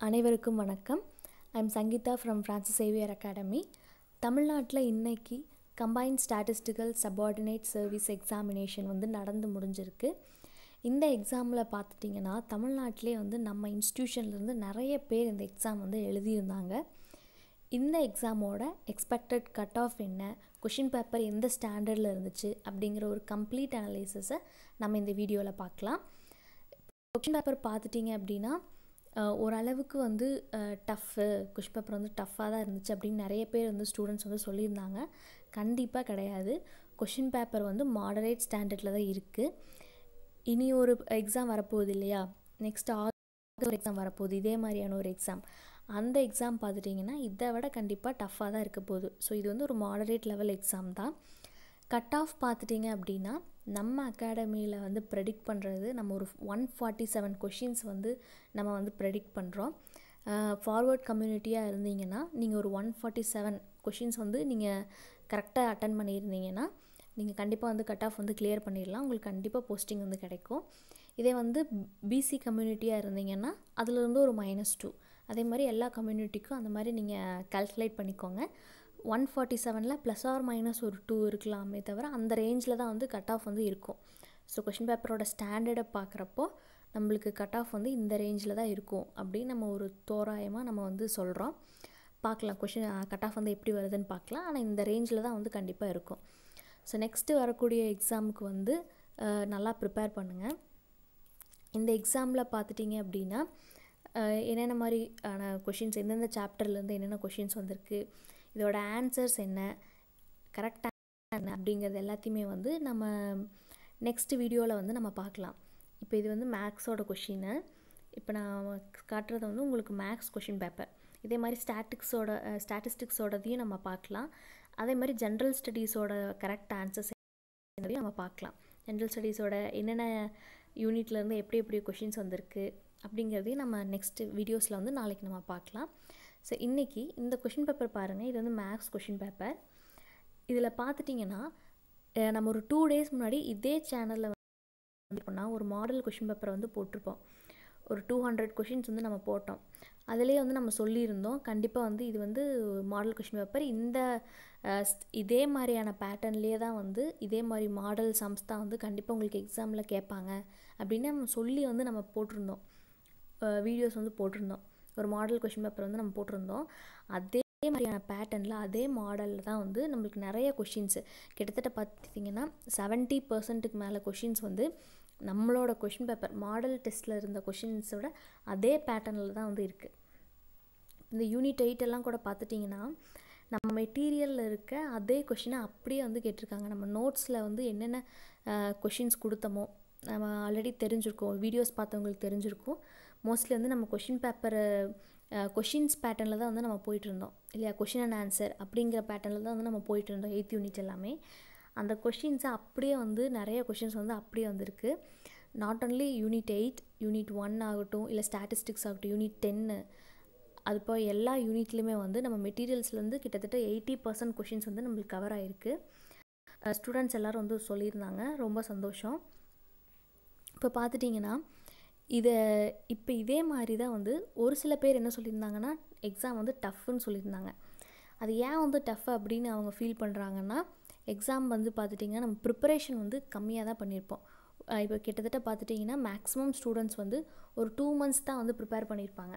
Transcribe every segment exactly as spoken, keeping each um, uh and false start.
அனைவருக்கும் வணக்கம். I am Sangeetha from Francis Xavier academy. தமிழ்நாட்டில் இன்னைக்கு combined statistical subordinate service examination வந்து நடந்து முடிஞ்சிருக்கு. இந்த எக்ஸாமில் பார்த்துட்டிங்கன்னா தமிழ்நாட்டிலே வந்து நம்ம இன்ஸ்டியூஷன்லேருந்து நிறைய பேர் இந்த எக்ஸாம் வந்து எழுதியிருந்தாங்க. இந்த எக்ஸாமோட எக்ஸ்பெக்டட் கட் ஆஃப் என்ன, கொஷின் பேப்பர் எந்த ஸ்டாண்டர்டில் இருந்துச்சு அப்படிங்கிற ஒரு கம்ப்ளீட் அனலைசிஸை நம்ம இந்த வீடியோவில் பார்க்கலாம். கொஷின் பேப்பர் பார்த்துட்டிங்க அப்படின்னா ஓரளவுக்கு வந்து டஃப்பு கொஷின் பேப்பர் வந்து டஃப்பாக தான் இருந்துச்சு அப்படின்னு நிறைய பேர் வந்து ஸ்டூடெண்ட்ஸ் வந்து சொல்லியிருந்தாங்க. கண்டிப்பாக கிடையாது. கொஷின் பேப்பர் வந்து மாடரேட் ஸ்டாண்டர்டில் தான் இருக்குது. இனி ஒரு எக்ஸாம் வரப்போகுது இல்லையா, நெக்ஸ்ட் ஆகஸ்ட் ஒரு எக்ஸாம் வரப்போகுது, இதே மாதிரியான ஒரு எக்ஸாம். அந்த எக்ஸாம் பார்த்துட்டிங்கன்னா இதை விட கண்டிப்பாக டஃப்பாக தான் இருக்க போகுது. ஸோ இது வந்து ஒரு மாடரேட் லெவல் எக்ஸாம் தான். கட் ஆஃப் பார்த்துட்டிங்க அப்படின்னா நம்ம அகாடமியில் வந்து ப்ரெடிக்ட் பண்ணுறது நம்ம ஒரு ஒன் ஃபார்ட்டி செவன் கொஷின்ஸ் வந்து நம்ம வந்து ப்ரெடிக்ட் பண்ணுறோம். ஃபார்வர்ட் கம்யூனிட்டியாக இருந்தீங்கன்னா நீங்கள் ஒரு ஒன் ஃபார்ட்டி செவன் கொஷின்ஸ் வந்து நீங்கள் கரெக்டாக அட்டன் பண்ணியிருந்தீங்கன்னா நீங்கள் கண்டிப்பாக வந்து கட் ஆஃப் வந்து கிளியர் பண்ணிடலாம். உங்களுக்கு கண்டிப்பாக போஸ்டிங் வந்து கிடைக்கும். இதே வந்து பிசி கம்யூனிட்டியாக இருந்தீங்கன்னா அதிலிருந்து ஒரு மைனஸ் டூ, அதே மாதிரி எல்லா கம்யூனிட்டிக்கும் அந்த மாதிரி நீங்கள் கால்குலேட் பண்ணிக்கோங்க. ஒன் ஃபார்ட்டி செவனில் ப்ளஸ் ஆர் மைனஸ் ஒரு டூ இருக்கலாமே தவிர அந்த ரேஞ்சில் தான் வந்து கட் ஆஃப் வந்து இருக்கும். ஸோ கொஷின் பேப்பரோட ஸ்டாண்டர்டை பார்க்குறப்போ நம்மளுக்கு கட் ஆஃப் வந்து இந்த ரேஞ்சில் தான் இருக்கும் அப்படின்னு நம்ம ஒரு தோராயமாக நம்ம வந்து சொல்கிறோம். பார்க்கலாம் கொஷின் கட் ஆஃப் வந்து எப்படி வருதுன்னு பார்க்கலாம். ஆனால் இந்த ரேஞ்சில் தான் வந்து கண்டிப்பாக இருக்கும். ஸோ நெக்ஸ்ட்டு வரக்கூடிய எக்ஸாமுக்கு வந்து நல்லா ப்ரிப்பேர் பண்ணுங்கள். இந்த எக்ஸாமில் பார்த்துட்டிங்க அப்படின்னா என்னென்ன மாதிரியான கொஷின்ஸ், எந்தெந்த சாப்டர்லேருந்து என்னென்ன கொஷின்ஸ் வந்திருக்கு, இதோட ஆன்சர்ஸ் என்ன, கரெக்டாக என்ன அப்படிங்கிறது எல்லாத்தையுமே வந்து நம்ம நெக்ஸ்ட் வீடியோவில் வந்து நம்ம பார்க்கலாம். இப்போ இது வந்து மேக்ஸோட கொஷின்னு. இப்போ நான் காட்டுறது வந்து உங்களுக்கு மேக்ஸ் கொஷின் பேப்பர். இதே மாதிரி ஸ்டாட்டிக்ஸோட ஸ்டாட்டிஸ்டிக்ஸோடதையும் நம்ம பார்க்கலாம். அதே மாதிரி ஜென்ரல் ஸ்டடீஸோட கரெக்ட் ஆன்சர்ஸ் நம்ம பார்க்கலாம். ஜென்ரல் ஸ்டடீஸோட என்னென்ன யூனிட்லேருந்து எப்படி எப்படி கொஷின்ஸ் வந்திருக்கு அப்படிங்கிறதையும் நம்ம நெக்ஸ்ட் வீடியோஸில் வந்து நாளைக்கு நம்ம பார்க்கலாம். ஸோ இன்றைக்கி இந்த கொஷின் பேப்பர் பாருங்கள். இது வந்து மேக்ஸ் கொஷின் பேப்பர். இதில் பார்த்துட்டிங்கன்னா நம்ம ஒரு டூ டேஸ் முன்னாடி இதே சேனலில் வந்து போனால் ஒரு மாடல் கொஷின் பேப்பரை வந்து போட்டிருப்போம். ஒரு டூ ஹண்ட்ரட் கொஷின்ஸ் வந்து நம்ம போட்டோம். அதிலே வந்து நம்ம சொல்லியிருந்தோம் கண்டிப்பாக வந்து இது வந்து மாடல் கொஷின் பேப்பர், இந்த இதே மாதிரியான பேட்டர்ன்லேயே தான் வந்து இதே மாதிரி மாடல் சம்ஸ் தான் வந்து கண்டிப்பாக உங்களுக்கு எக்ஸாமில் கேட்பாங்க அப்படின்னு நம்ம சொல்லி வந்து நம்ம போட்டிருந்தோம். வீடியோஸ் வந்து போட்டிருந்தோம். ஒரு மாடல் கொஷின் பேப்பர் வந்து நம்ம போட்டிருந்தோம். அதே மாதிரியான பேட்டர்னில் அதே மாடலில் தான் வந்து நம்மளுக்கு நிறைய கொஷின்ஸு கிட்டத்தட்ட பார்த்திங்கன்னா செவன்ட்டி பர்சன்ட்டுக்கு மேலே கொஷின்ஸ் வந்து நம்மளோட கொஷின் பேப்பர் மாடல் டெஸ்ட்டில் இருந்த கொஷின்ஸோட அதே பேட்டர்னில் தான் வந்து இருக்குது. இந்த யூனிட் எயிட் எல்லாம் கூட பார்த்துட்டிங்கன்னா நம்ம மெட்டீரியலில் இருக்க அதே கொஷினை அப்படியே வந்து கேட்டிருக்காங்க. நம்ம நோட்ஸில் வந்து என்னென்ன கொஷின்ஸ் கொடுத்தோமோ நம்ம ஆல்ரெடி தெரிஞ்சிருக்கோம், வீடியோஸ் பார்த்தவங்களுக்கு தெரிஞ்சிருக்கும். மோஸ்ட்லி வந்து நம்ம கொஷின் பேப்பரை கொஷின்ஸ் பேட்டர்னில் தான் வந்து நம்ம போயிட்டு இருந்தோம் இல்லையா. கொஷின் அண்ட் ஆன்சர் அப்படிங்கிற பேட்டர்னில் தான் வந்து நம்ம போயிட்டு இருந்தோம் எயித் யூனிட் எல்லாமே. அந்த கொஷின்ஸை அப்படியே வந்து நிறைய கொஷின்ஸ் வந்து அப்படியே வந்திருக்கு. Not only unit eight, unit one ஆகட்டும், இல்லை ஸ்டாட்டிஸ்டிக்ஸ் ஆகட்டும், யூனிட் டென்னு, அது போய் எல்லா யூனிட்லையுமே வந்து நம்ம மெட்டீரியல்ஸ்லேருந்து கிட்டத்தட்ட எயிட்டி பர்சன்ட் கொஷின்ஸ் வந்து நம்மளுக்கு கவர் ஆகிருக்கு. ஸ்டூடெண்ட்ஸ் எல்லோரும் வந்து சொல்லியிருந்தாங்க, ரொம்ப சந்தோஷம். இப்போ பார்த்துட்டிங்கன்னா இதை இப்போ இதே மாதிரி தான் வந்து ஒரு சில பேர் என்ன சொல்லியிருந்தாங்கன்னா எக்ஸாம் வந்து டஃப்னு சொல்லியிருந்தாங்க. அது ஏன் வந்து டஃப் அப்படின்னு அவங்க ஃபீல் பண்ணுறாங்கன்னா, எக்ஸாம் வந்து பார்த்துட்டிங்கன்னா நம்ம ப்ரிப்பரேஷன் வந்து கம்மியாக தான் பண்ணியிருப்போம். இப்போ கிட்டத்தட்ட பார்த்துட்டிங்கன்னா மேக்ஸிமம் ஸ்டூடெண்ட்ஸ் வந்து ஒரு டூ மந்த்ஸ் தான் வந்து ப்ரிப்பேர் பண்ணியிருப்பாங்க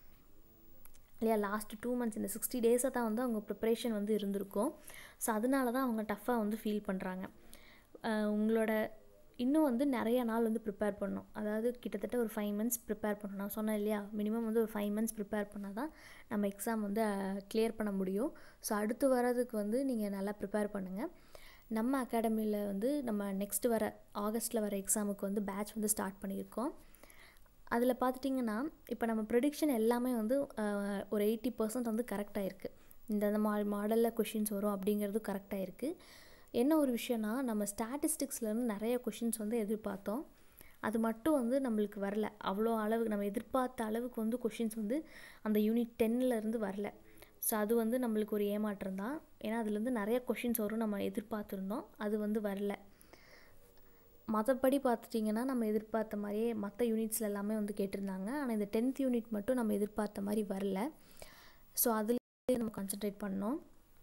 இல்லையா. லாஸ்ட் டூ மந்த்ஸ் இந்த சிக்ஸ்டி டேஸை தான் வந்து அவங்க ப்ரிப்பரேஷன் வந்து இருந்திருக்கும். ஸோ அதனால தான் அவங்க டஃப்பாக வந்து ஃபீல் பண்ணுறாங்க. உங்களோட இன்னும் வந்து நிறைய நாள் வந்து ப்ரிப்பேர் பண்ணணும். அதாவது கிட்டத்தட்ட ஒரு ஃபைவ் மந்த்ஸ் ப்ரிப்பேர் பண்ணணும். நான் சொன்னேன் இல்லையா, மினிமம் வந்து ஒரு ஃபைவ் மந்த்ஸ் ப்ரிப்பேர் பண்ணால் தான் நம்ம எக்ஸாம் வந்து கிளியர் பண்ண முடியும். ஸோ அடுத்து வரதுக்கு வந்து நீங்கள் நல்லா ப்ரிப்பேர் பண்ணுங்கள். நம்ம அகாடமியில் வந்து நம்ம நெக்ஸ்ட் வர ஆகஸ்ட்டில் வர எக்ஸாமுக்கு வந்து பேட்ச் வந்து ஸ்டார்ட் பண்ணியிருக்கோம். அதில் பார்த்துட்டிங்கன்னா இப்போ நம்ம ப்ரெடிக்ஷன் எல்லாமே வந்து ஒரு எயிட்டி பர்சன்ட் வந்து கரெக்டாக இருக்குது. இந்த மா மாடலில் கொஷின்ஸ் வரும் அப்படிங்கிறது கரெக்டாக இருக்குது. என்ன ஒரு விஷயம்னா, நம்ம ஸ்டாட்டிஸ்டிக்ஸ்லேருந்து நிறைய கொஷின்ஸ் வந்து எதிர்பார்த்தோம். அது மட்டும் வந்து நம்மளுக்கு வரல. அவ்வளோ அளவுக்கு நம்ம எதிர்பார்த்த அளவுக்கு வந்து கொஷின்ஸ் வந்து அந்த யூனிட் டென்னிலேருந்து வரல. ஸோ அது வந்து நம்மளுக்கு ஒரு ஏமாற்றம் தான். ஏன்னா அதுலேருந்து நிறைய கொஷின்ஸ் வரும் நம்ம எதிர்பார்த்துருந்தோம், அது வந்து வரல. மற்றபடி பார்த்துட்டிங்கன்னா நம்ம எதிர்பார்த்த மாதிரியே மற்ற யூனிட்ஸில் எல்லாமே வந்து கேட்டிருந்தாங்க. ஆனால் இந்த டென்த் யூனிட் மட்டும் நம்ம எதிர்பார்த்த மாதிரி வரல. ஸோ அதில் நம்ம கான்சென்ட்ரேட் பண்ணோம்.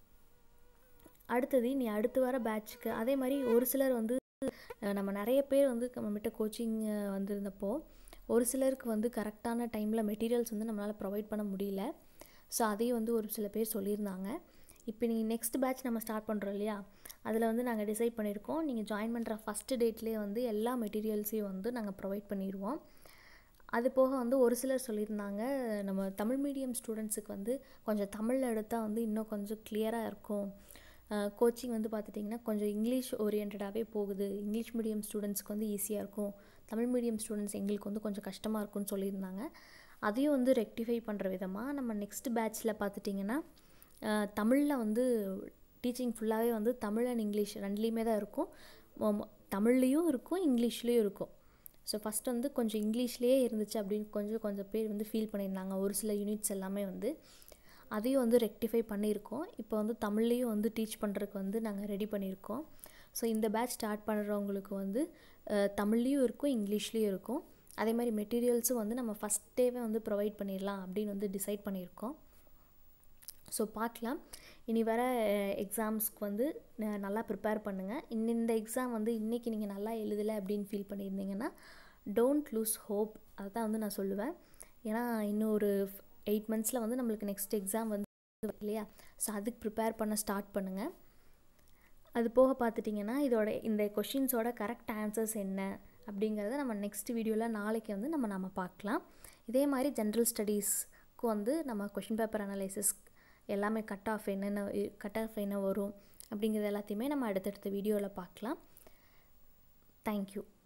அடுத்தது நீ அடுத்து வர பேட்சுக்கு அதே மாதிரி ஒரு சிலர் வந்து நம்ம நிறைய பேர் வந்து நம்மகிட்ட கோச்சிங் வந்திருந்தப்போ ஒரு சிலருக்கு வந்து கரெக்டான டைமில் மெட்டீரியல்ஸ் வந்து நம்மளால் ப்ரொவைட் பண்ண முடியல. ஸோ அதையும் வந்து ஒரு சில பேர் சொல்லியிருந்தாங்க. இப்போ நீங்கள் நெக்ஸ்ட் பேட்ச் நம்ம ஸ்டார்ட் பண்ணுறோம் இல்லையா, அதில் வந்து நாங்கள் டிசைட் பண்ணியிருக்கோம், நீங்கள் ஜாயின் பண்ணுற ஃபஸ்ட்டு டேட்லேயே வந்து எல்லா மெட்டீரியல்ஸையும் வந்து நாங்கள் ப்ரொவைட் பண்ணிடுவோம். அது போக வந்து ஒரு சிலர் சொல்லியிருந்தாங்க, நம்ம தமிழ் மீடியம் ஸ்டூடெண்ட்ஸுக்கு வந்து கொஞ்சம் தமிழில் எடுத்தால் வந்து இன்னும் கொஞ்சம் கிளியராக இருக்கும். கோச்சிங் வந்து பார்த்துட்டிங்கன்னா கொஞ்சம் இங்கிலீஷ் ஓரியன்டாகவே போகுது, இங்கிலீஷ் மீடியம் ஸ்டூடெண்ட்ஸ்க்கு வந்து ஈஸியாக இருக்கும், தமிழ் மீடியம் ஸ்டூடெண்ட்ஸ் எங்களுக்கு வந்து கொஞ்சம் கஷ்டமாக இருக்கும்னு சொல்லியிருந்தாங்க. அதையும் வந்து ரெக்டிஃபை பண்ணுற விதமாக நம்ம நெக்ஸ்ட் பேட்ச்சில் பார்த்துட்டிங்கன்னா தமிழில் வந்து டீச்சிங் ஃபுல்லாகவே வந்து தமிழ் அண்ட் இங்கிலீஷ் ரெண்டுலேயுமே தான் இருக்கும். தமிழ்லேயும் இருக்கும், இங்கிலீஷ்லேயும் இருக்கும். ஸோ ஃபஸ்ட் வந்து கொஞ்சம் இங்கிலீஷ்லேயே இருந்துச்சு அப்படின்னு கொஞ்சம் கொஞ்சம் பேர் வந்து ஃபீல் பண்ணியிருந்தாங்க. ஒரு சில யூனிட்ஸ் எல்லாமே வந்து அதையும் வந்து ரெக்டிஃபை பண்ணியிருக்கோம். இப்போ வந்து தமிழ்லேயும் வந்து டீச் பண்ணுறதுக்கு வந்து நாங்கள் ரெடி பண்ணியிருக்கோம். ஸோ இந்த பேட்ச் ஸ்டார்ட் பண்ணுறவங்களுக்கு வந்து தமிழ்லேயும் இருக்கும், இங்கிலீஷ்லேயும் இருக்கும். அதே மாதிரி மெட்டீரியல்ஸும் வந்து நம்ம ஃபஸ்ட் டேவே வந்து ப்ரொவைட் பண்ணிடலாம் அப்படின்னு வந்து டிசைட் பண்ணியிருக்கோம். ஸோ பார்க்கலாம். இனி வர எக்ஸாம்ஸ்க்கு வந்து நல்லா ப்ரிப்பேர் பண்ணுங்கள். இந்த எக்ஸாம் வந்து இன்றைக்கி நீங்கள் நல்லா எழுதலை அப்படின்னு ஃபீல் பண்ணியிருந்தீங்கன்னா டோன்ட் லூஸ் ஹோப், அதுதான் வந்து நான் சொல்லுவேன். ஏன்னா இன்னும் ஒரு எயிட் மந்த்ஸில் வந்து நம்மளுக்கு நெக்ஸ்ட் எக்ஸாம் வந்து இல்லையா, ஸோ அதுக்கு ப்ரிப்பேர் பண்ண ஸ்டார்ட் பண்ணுங்கள். அது போக பார்த்துட்டிங்கன்னா இதோட இந்த கொஷின்ஸோட கரெக்ட் ஆன்சர்ஸ் என்ன அப்படிங்கிறத நம்ம நெக்ஸ்ட் வீடியோவில் நாளைக்கு வந்து நம்ம நம்ம பார்க்கலாம். இதே மாதிரி ஜென்ரல் ஸ்டடீஸ்க்கு வந்து நம்ம கொஷின் பேப்பர் அனலைசிஸ் எல்லாமே கட் ஆஃப் என்னென்ன கட் ஆஃப் என்ன வரும் அப்படிங்கிறது எல்லாத்தையுமே நம்ம அடுத்தடுத்த வீடியோவில் பார்க்கலாம். தேங்க்யூ.